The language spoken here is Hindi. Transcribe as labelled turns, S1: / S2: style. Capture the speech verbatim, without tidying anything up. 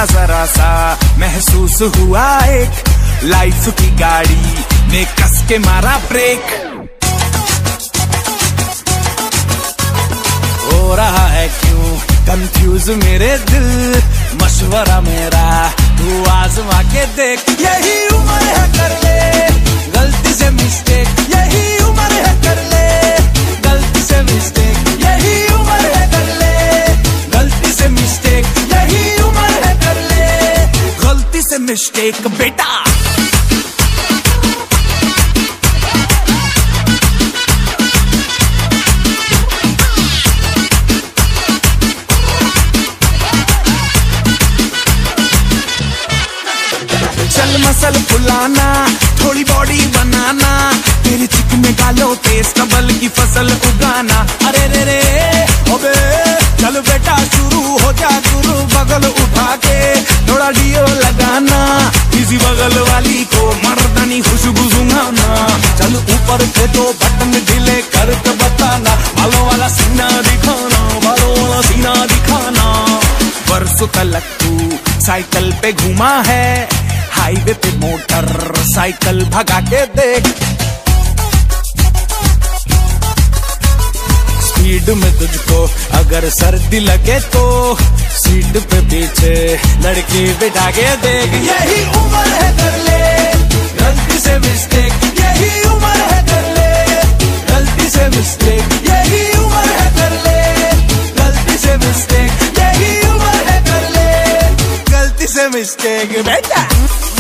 S1: था जरा सा महसूस हुआ एक लाइफ की गाड़ी ने कस के मारा ब्रेक। हो रहा है क्यों कंफ्यूज मेरे दिल, मशवरा मेरा तू आजमा के देख। यही उम्र है कर ले गलती से मिस्टेक, यही उम्र है कर ले गलती से मिस्टेक, यही उम्र है कर ले गलती से मिस्टेक, यही उम्र है कर ले गलती से मिस्टेक बेटा। चल मसल फुलाना थोड़ी बॉडी बनाना, तेरे चिकने गालों पे स्टबल की फसल उगाना। अरे रे रे अबे चल बेटा शुरू हो जा गुरु, बगल उठा के थोड़ा डियो लगाना, किसी बगल वाली को मर्दानी खुशबू सुंघाना। चल ऊपर के दो बटन ढीले करके बताना, बालों वाला सीना दिखाना, बालों वाला सीना दिखाना। बरसों तलक तू साइकिल पे घूमा है, हाईवे पे मोटर साइकिल भगा के देख। स्पीड में तुझको अगर सर्दी लगे तो सीट पे पीछे लड़की बिठा के देख। यही उम्र है कर ले गलती से मिस्टेक, यही उम्र है कर ले गलती से मिस्टेक, यही उम्र है कर ले गलती से मिस्टेक, यही उम्र है कर ले गलती से मिस्टेक बेटा।